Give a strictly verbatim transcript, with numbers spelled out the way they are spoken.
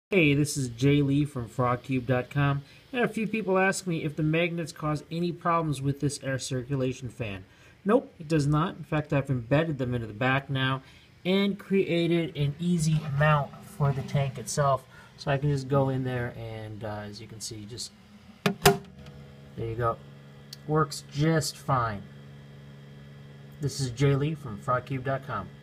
Hey, this is Jay Lee from frog cube dot com, and a few people ask me if the magnets cause any problems with this air circulation fan. Nope, it does not. In fact, I've embedded them into the back now and created an easy mount for the tank itself. So I can just go in there and, uh, as you can see, just, there you go. Works just fine. This is Jay Lee from frog cube dot com.